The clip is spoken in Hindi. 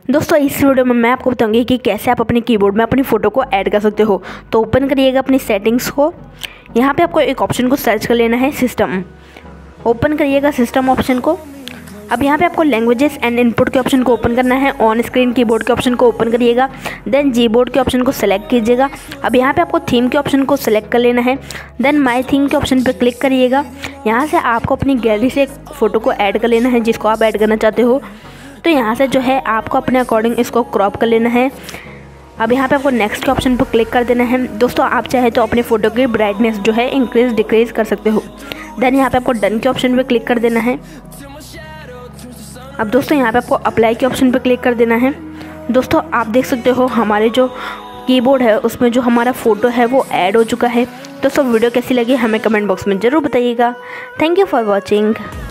दोस्तों इस वीडियो में मैं आपको बताऊंगी कि कैसे आप अपने कीबोर्ड में अपनी फ़ोटो को ऐड कर सकते हो। तो ओपन करिएगा अपनी सेटिंग्स को। यहाँ पे आपको एक ऑप्शन को सर्च कर लेना है, सिस्टम। ओपन करिएगा सिस्टम ऑप्शन को। अब यहाँ पे आपको लैंग्वेजेस एंड इनपुट के ऑप्शन को ओपन करना है। ऑन स्क्रीन कीबोर्ड के ऑप्शन को ओपन करिएगा। देन जीबोर्ड के ऑप्शन को सेलेक्ट कीजिएगा। अब यहाँ पे आपको थीम के ऑप्शन को सेलेक्ट कर लेना है। देन माय थीम के ऑप्शन पे क्लिक करिएगा। यहाँ से आपको अपनी गैलरी से एक फ़ोटो को ऐड कर लेना है जिसको आप ऐड करना चाहते हो। तो यहाँ से जो है आपको अपने अकॉर्डिंग इसको क्रॉप कर लेना है। अब यहाँ पे आपको नेक्स्ट के ऑप्शन पर क्लिक कर देना है। दोस्तों आप चाहे तो अपने फ़ोटो की ब्राइटनेस जो है इंक्रीज़ डिक्रीज़ कर सकते हो। देन यहाँ पे आपको डन के ऑप्शन पे क्लिक कर देना है। अब दोस्तों यहाँ पे आपको अप्लाई के ऑप्शन पे क्लिक कर देना है। दोस्तों आप देख सकते हो हमारे जो कीबोर्ड है उसमें जो हमारा फ़ोटो है वो ऐड हो चुका है। दोस्तों वीडियो कैसी लगी हमें कमेंट बॉक्स में ज़रूर बताइएगा। Thank you for watching.